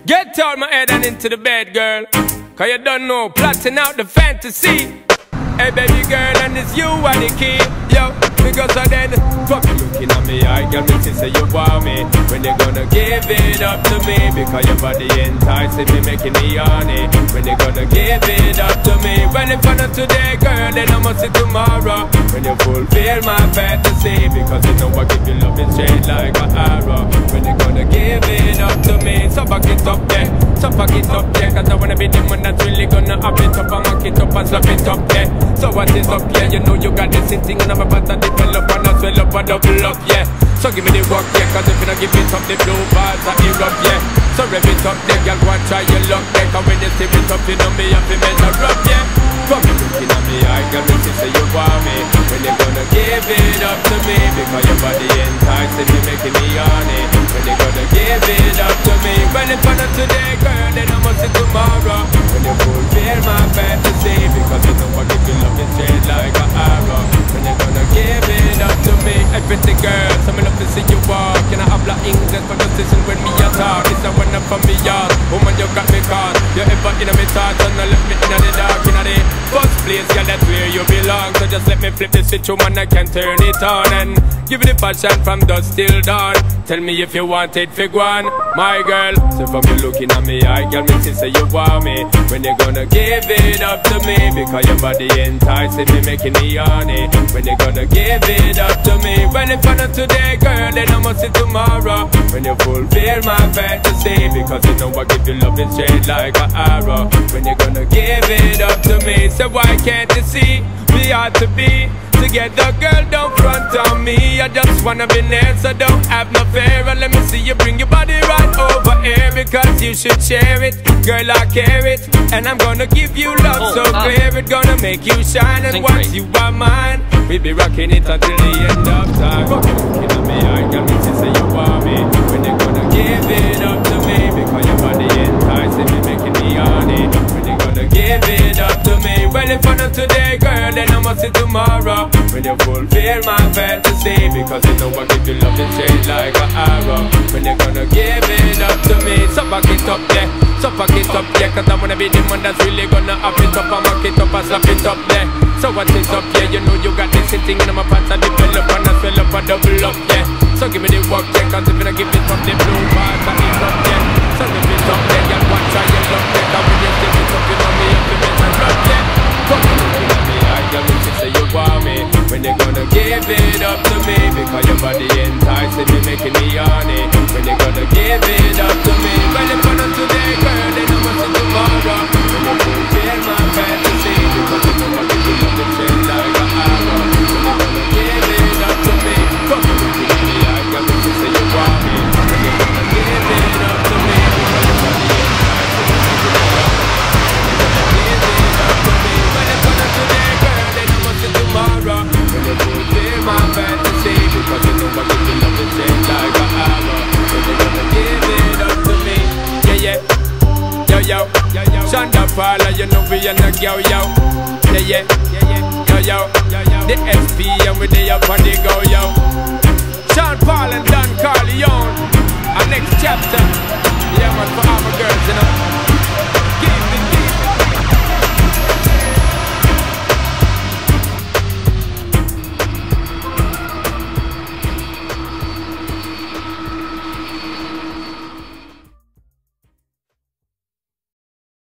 Get out my head and into the bed, girl. Cause you don't know, plotting out the fantasy. Hey baby girl, and it's you are the key. Yo, because I then fuck you looking at me, I got me to say you want me. When they gonna give it up to me? Because your body enticing me, making me horny. When they gonna give it up to me? Well, if I'm not today, girl, then I must see tomorrow. When you fulfill my fantasy, because you know I give you love straight like an arrow. When they gonna give it up to me? So back it up there, so back it up there. Cause I wanna be the one that's really gonna up it up and mock it up and slap it up there. So what is up, yeah? You know you got this thing and I'm about to develop and I swell up and double up, yeah. So give me the work, yeah, cause if you don't give it up, the blue balls are erupt, yeah. So rev it up, there, girl, go and try your luck, yeah. Cause when you stir it up, you know me have to measure up, yeah. Come looking at me, I got me to say you want me. When you gonna give it up to me? Because your body enticing me, making me horny. When you gonna give it up to me? Well, if I'm not today, girl, then I must see tomorrow. When you fulfill my fantasy, because you know I give you love straight like an arrow. When you gonna give it up to me? Hey pretty girl, so me love to see you walk. And I habla English conversation when me a talk. It's a one up for me, y'all. Woman, you got me caught. You ever in my thoughts and I left me in the dark, in the first place, yeah, that's where you belong. So just let me flip the switch, woman, I can turn it on. And give you the passion from dusk till dawn. Tell me if you want it, fig one, my girl. So from you looking at me, I got me to say you want me. When you gonna give it up to me? Because your body enticing me, making me horny. When you gonna give it up to me? Well, if I'm not today, girl, then I must see tomorrow. When you fulfill my fantasy, because you know I give you love straight like an arrow. When you gonna give it up to me? So why can't you see we ought to be together, girl, don't front on me. I just wanna be near, so don't have no fear. And let me see you bring your body right over here, because you should share it, girl, I care it. And I'm gonna give you love so clear, it's gonna make you shine. And once you are mine, we'll be rocking it until the end of time. Looking at me, I got me to say you want me. When you gonna give it up to me? Because your body enticing me, making me horny. When you gonna give it up to me? Well, if I'm not today, girl, then I must see tomorrow. When you fulfill my fantasy, because you know I give you love straight like an arrow. When you gonna give it up to me? So back it up, yeah, so back it up, yeah. Cause I wanna be the one that's really gonna up it up and mock it up and slap it up, yeah. So what is up, yeah? You know you got this thing in my pants and develop and I swell up and double up, yeah. So give me the work, yeah, cause if you don't give it up, the blue balls are erupt, yeah. So give it up, yeah, girl, one try your luck, yeah. Cause when you give it up, you know me have to measure up, yeah. Come looking at me, I got me to say you want me. When you gonna give it up to me? Because your body enticing me, making me horny. When you gonna give it up to me? Well, if I'm not today, girl, then I must see tomorrow. When you fulfill my fantasy, because you know I give you love straight like an arrow. When you gonna give it up to me? Come looking at me, I got me to say you want me. When you gonna give it up to me? Because your body enticing me, making me horny. Give it up to me? Well, if I'm not today, girl, then I must see tomorrow. When you fulfill my fantasy, because you know I give you love straight like an arrow. When you gonna give it up to me? Yeah, yeah. Yo, yo, yo, yo. Shonda Paula, you know we are not yo, yo. Yeah, yeah, yo, yo, the SP and we dey up on the go, yo. Sean Paul and Don Carleone, our next chapter. Yeah, man, for